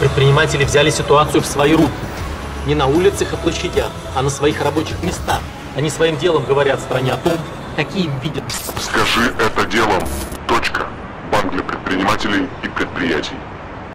предприниматели взяли ситуацию в свои руки. Не на улицах и площадях, а на своих рабочих местах. Они своим делом говорят стране о том, какие им видят. Скажи это делом. Точка. Банк для предпринимателей и предприятий.